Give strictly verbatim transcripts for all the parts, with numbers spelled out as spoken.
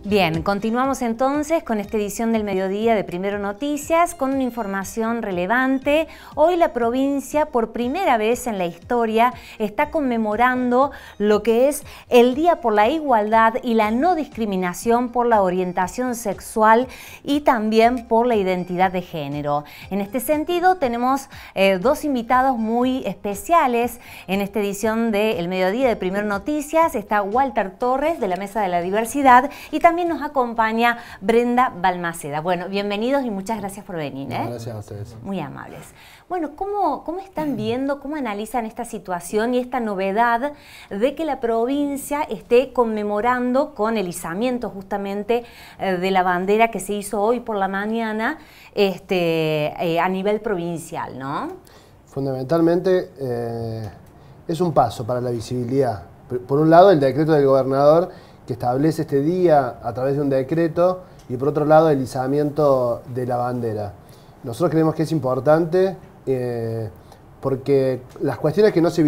Bien, continuamos entonces con esta edición del mediodía de Primero Noticias con una información relevante. Hoy la provincia, por primera vez en la historia, está conmemorando lo que es el Día por la Igualdad y la No Discriminación por la Orientación Sexual y también por la Identidad de Género. En este sentido, tenemos eh, dos invitados muy especiales en esta edición del mediodía de Primero Noticias. Está Walter Torres, de la Mesa de la Diversidad, y también También nos acompaña Brenda Balmaceda. Bueno, bienvenidos y muchas gracias por venir. ¿eh? No, gracias a ustedes. Muy amables. Bueno, ¿cómo, ¿cómo están viendo, cómo analizan esta situación y esta novedad de que la provincia esté conmemorando con el izamiento justamente eh, de la bandera que se hizo hoy por la mañana este, eh, a nivel provincial, ¿no? Fundamentalmente eh, es un paso para la visibilidad. Por un lado, el decreto del gobernador que establece este día a través de un decreto, y por otro lado el izamiento de la bandera. Nosotros creemos que es importante eh, porque las cuestiones que no se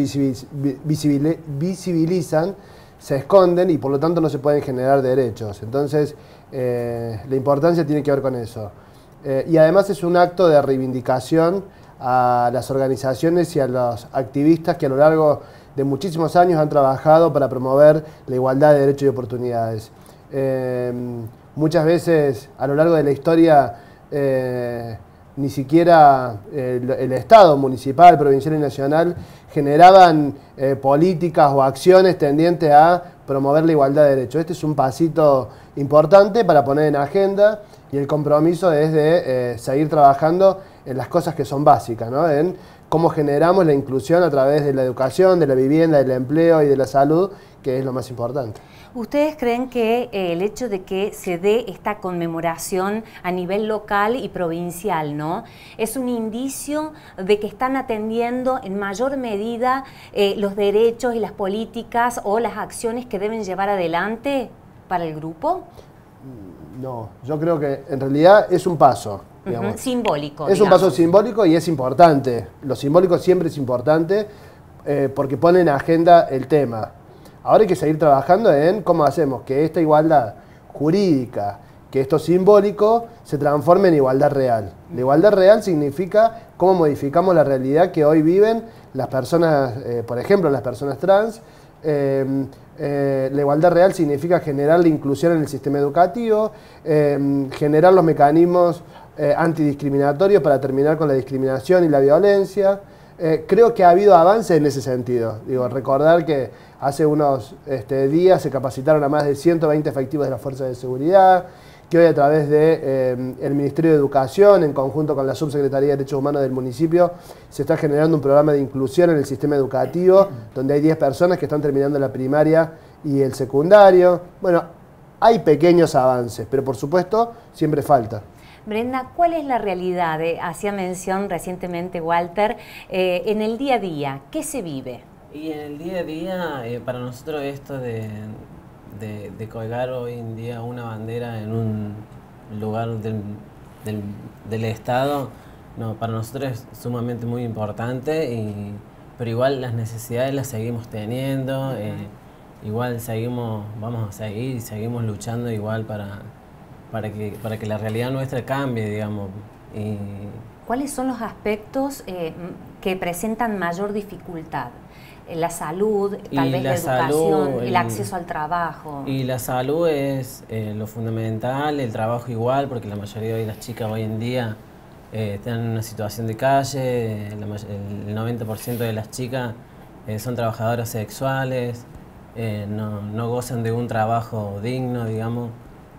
visibilizan se esconden y por lo tanto no se pueden generar derechos. Entonces eh, la importancia tiene que ver con eso. Eh, y además es un acto de reivindicación a las organizaciones y a los activistas que a lo largo de muchísimos años han trabajado para promover la igualdad de derechos y oportunidades. Eh, muchas veces a lo largo de la historia eh, ni siquiera el, el Estado municipal, provincial y nacional generaban eh, políticas o acciones tendientes a promover la igualdad de derechos. Este es un pasito importante para poner en agenda y el compromiso es de eh, seguir trabajando en las cosas que son básicas, ¿no? En cómo generamos la inclusión a través de la educación, de la vivienda, del empleo y de la salud, que es lo más importante. ¿Ustedes creen que eh, el hecho de que se dé esta conmemoración a nivel local y provincial, ¿no?, es un indicio de que están atendiendo en mayor medida eh, los derechos y las políticas o las acciones que deben llevar adelante para el grupo? No, yo creo que en realidad es un paso. Uh-huh. Simbólico. Es digamos. un paso simbólico y es importante. Lo simbólico siempre es importante eh, porque pone en agenda el tema. Ahora hay que seguir trabajando en cómo hacemos que esta igualdad jurídica, que esto simbólico, se transforme en igualdad real. La igualdad real significa cómo modificamos la realidad que hoy viven las personas, eh, por ejemplo, las personas trans. Eh, eh, la igualdad real significa generar la inclusión en el sistema educativo, eh, generar los mecanismos Eh, antidiscriminatorios para terminar con la discriminación y la violencia. Eh, creo que ha habido avances en ese sentido. Digo, recordar que hace unos este, días se capacitaron a más de ciento veinte efectivos de las fuerzas de seguridad, que hoy a través del de, eh, Ministerio de Educación, en conjunto con la Subsecretaría de Derechos Humanos del municipio, se está generando un programa de inclusión en el sistema educativo, donde hay diez personas que están terminando la primaria y el secundario. Bueno, hay pequeños avances, pero por supuesto siempre falta. Brenda, ¿cuál es la realidad? Eh, hacía mención recientemente Walter, eh, en el día a día, ¿qué se vive? Y en el día a día, eh, para nosotros esto de, de, de colgar hoy en día una bandera en un lugar del, del, del Estado, no, para nosotros es sumamente muy importante, y, pero igual las necesidades las seguimos teniendo, eh, igual seguimos, vamos a seguir y seguimos luchando igual para... Para que, para que la realidad nuestra cambie, digamos. Y ¿cuáles son los aspectos eh, que presentan mayor dificultad? La salud, tal vez la, la educación, salud, el, el acceso al trabajo. Y la salud es eh, lo fundamental, el trabajo igual, porque la mayoría de las chicas hoy en día eh, están en una situación de calle, la, el noventa por ciento de las chicas eh, son trabajadoras sexuales, eh, no, no gozan de un trabajo digno, digamos.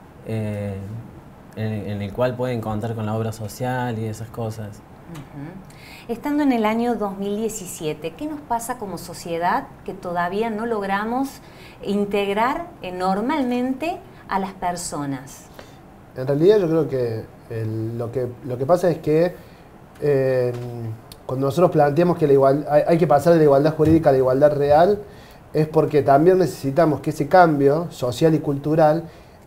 Eh, en, en el cual pueden contar con la obra social y esas cosas. Uh-huh. Estando en el año dos mil diecisiete, ¿qué nos pasa como sociedad que todavía no logramos integrar eh, normalmente a las personas? En realidad yo creo que, el, lo, que lo que pasa es que eh, cuando nosotros planteamos que la igual, hay, hay que pasar de la igualdad jurídica a la igualdad real, es porque también necesitamos que ese cambio social y cultural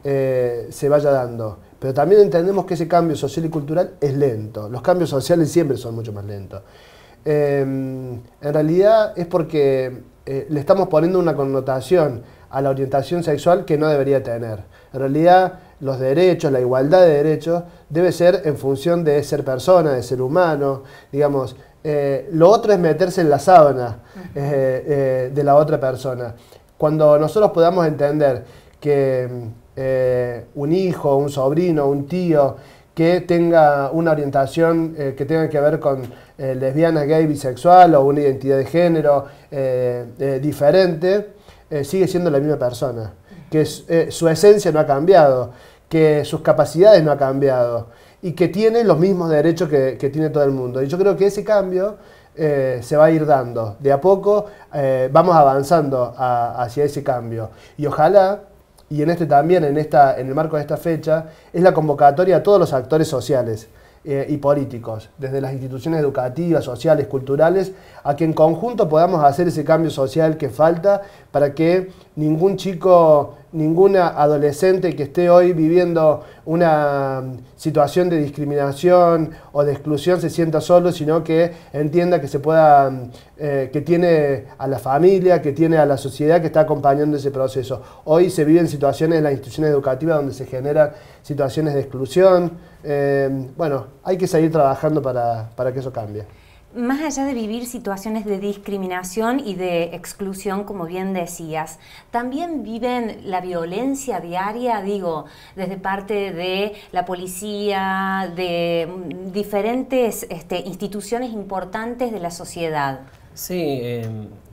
Eh, se vaya dando. Pero también entendemos que ese cambio social y cultural es lento. Los cambios sociales siempre son mucho más lentos. Eh, en realidad es porque eh, le estamos poniendo una connotación a la orientación sexual que no debería tener. En realidad, los derechos, la igualdad de derechos, debe ser en función de ser persona, de ser humano, digamos. Eh, lo otro es meterse en la sábana eh, eh, de la otra persona. Cuando nosotros podamos entender que eh, un hijo, un sobrino, un tío, que tenga una orientación eh, que tenga que ver con eh, lesbiana, gay, bisexual o una identidad de género eh, eh, diferente, eh, sigue siendo la misma persona, que es, eh, su esencia no ha cambiado, que sus capacidades no han cambiado y que tiene los mismos derechos que, que tiene todo el mundo. Y yo creo que ese cambio eh, se va a ir dando. De a poco eh, vamos avanzando a, hacia ese cambio. Y ojalá, y en este también, en, esta, en el marco de esta fecha, es la convocatoria a todos los actores sociales eh, y políticos, desde las instituciones educativas, sociales, culturales, a que en conjunto podamos hacer ese cambio social que falta para que ningún chico, ninguna adolescente que esté hoy viviendo una situación de discriminación o de exclusión se sienta solo, sino que entienda que se pueda, eh, que tiene a la familia, que tiene a la sociedad que está acompañando ese proceso. Hoy se viven situaciones en las instituciones educativas donde se generan situaciones de exclusión. Eh, bueno, hay que seguir trabajando para, para que eso cambie. Más allá de vivir situaciones de discriminación y de exclusión, como bien decías, también viven la violencia diaria, digo, desde parte de la policía, de diferentes este, instituciones importantes de la sociedad. Sí, eh,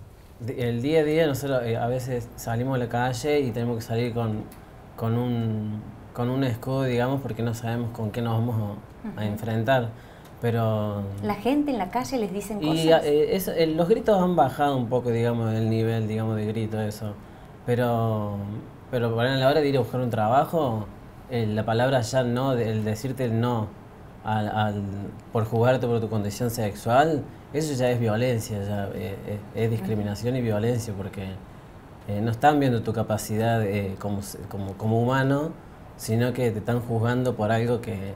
el día a día nosotros eh, a veces salimos a la calle y tenemos que salir con, con, un, con un escudo, digamos, porque no sabemos con qué nos vamos a, a enfrentar. Pero la gente en la calle les dicen y, cosas. Eh, eso, eh, los gritos han bajado un poco, digamos, el nivel, digamos, de grito, eso. Pero, pero por a la hora de ir a buscar un trabajo, eh, la palabra ya no, el decirte el no al, al, por jugarte por tu condición sexual, eso ya es violencia, ya eh, eh, es discriminación y violencia, porque eh, no están viendo tu capacidad eh, como, como, como humano, sino que te están juzgando por algo que...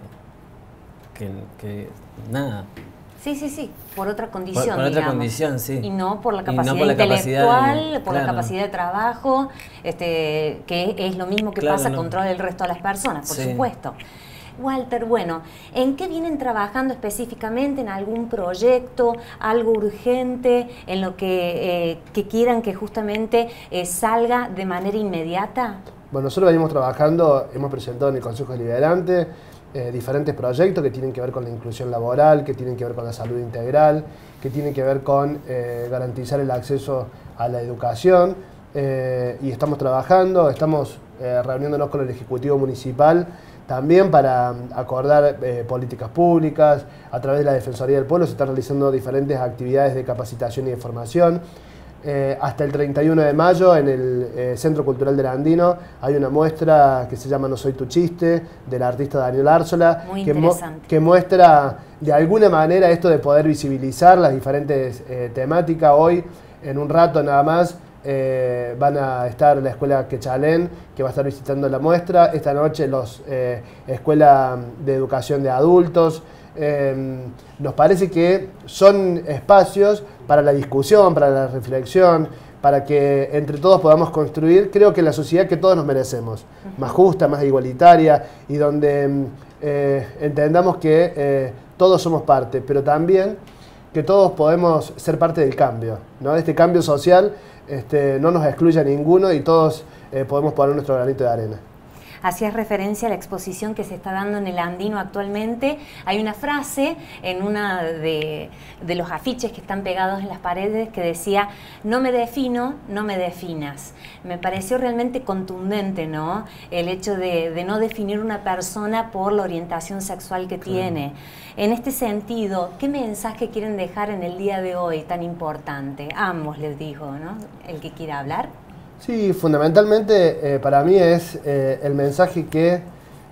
Que, que nada. Sí, sí, sí, por otra condición, Por, por otra digamos. condición, sí. Y no por la capacidad no por la intelectual, capacidad de, por claro. la capacidad de trabajo, este, que es lo mismo que claro, pasa no. con todo el resto de las personas, por sí. supuesto. Walter, bueno, ¿en qué vienen trabajando específicamente? ¿En algún proyecto, algo urgente, en lo que, eh, que quieran que justamente eh, salga de manera inmediata? Bueno, nosotros venimos trabajando, hemos presentado en el Consejo Deliberante Eh, diferentes proyectos que tienen que ver con la inclusión laboral, que tienen que ver con la salud integral, que tienen que ver con eh, garantizar el acceso a la educación eh, y estamos trabajando, estamos eh, reuniéndonos con el Ejecutivo Municipal también para acordar eh, políticas públicas. A través de la Defensoría del Pueblo se están realizando diferentes actividades de capacitación y de formación. Eh, hasta el treinta y uno de mayo en el eh, Centro Cultural del Andino hay una muestra que se llama No soy tu chiste, del artista Daniel Árzola, Muy que, mo interesante. que muestra de alguna manera esto de poder visibilizar las diferentes eh, temáticas. Hoy, en un rato nada más, eh, van a estar la Escuela Quechalén, que va a estar visitando la muestra. Esta noche los eh, Escuela de Educación de Adultos. Eh, nos parece que son espacios para la discusión, para la reflexión, para que entre todos podamos construir, creo que la sociedad que todos nos merecemos, uh-huh. más justa, más igualitaria, y donde eh, entendamos que eh, todos somos parte, pero también que todos podemos ser parte del cambio, ¿no? Este cambio social este, no nos excluye a ninguno y todos eh, podemos poner nuestro granito de arena. Hacías referencia a la exposición que se está dando en el Andino actualmente. Hay una frase en uno de, de los afiches que están pegados en las paredes que decía: no me defino, no me definas. Me pareció realmente contundente, ¿no? El hecho de, de no definir una persona por la orientación sexual que claro. tiene. En este sentido, ¿qué mensaje quieren dejar en el día de hoy tan importante? Ambos les digo, ¿no? El que quiera hablar. Sí, fundamentalmente eh, para mí es eh, el mensaje que,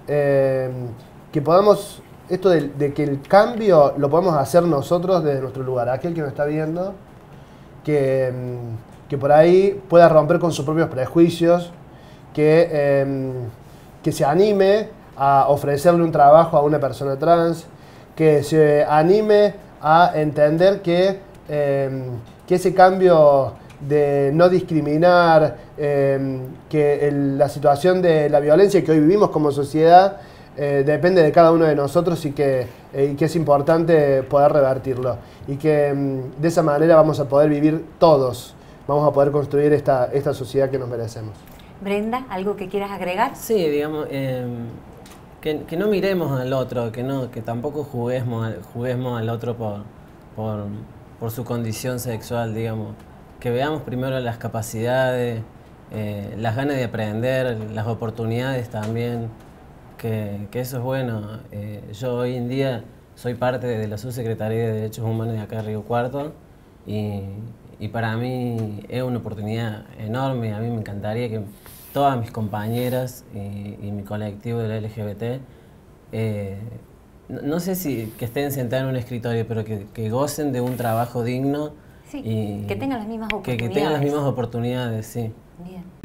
eh, que podamos, esto de, de que el cambio lo podemos hacer nosotros desde nuestro lugar, aquel que nos está viendo, que, que por ahí pueda romper con sus propios prejuicios, que, eh, que se anime a ofrecerle un trabajo a una persona trans, que se anime a entender que, eh, que ese cambio de no discriminar, eh, que el, la situación de la violencia que hoy vivimos como sociedad eh, depende de cada uno de nosotros y que, eh, y que es importante poder revertirlo. Y que mm, de esa manera vamos a poder vivir todos, vamos a poder construir esta, esta sociedad que nos merecemos. Brenda, ¿algo que quieras agregar? Sí, digamos, eh, que, que no miremos al otro, que no, que tampoco juguemos al, juguemos al otro por, por, por su condición sexual, digamos. Que veamos primero las capacidades, eh, las ganas de aprender, las oportunidades también, que, que eso es bueno. Eh, yo hoy en día soy parte de la Subsecretaría de Derechos Humanos de acá de Río Cuarto y, y para mí es una oportunidad enorme. A mí me encantaría que todas mis compañeras y, y mi colectivo de la L G B T, eh, no, no sé si que estén sentadas en un escritorio, pero que, que gocen de un trabajo digno. Sí, y que tengan las mismas que, oportunidades. que tengan las mismas oportunidades, sí. Bien.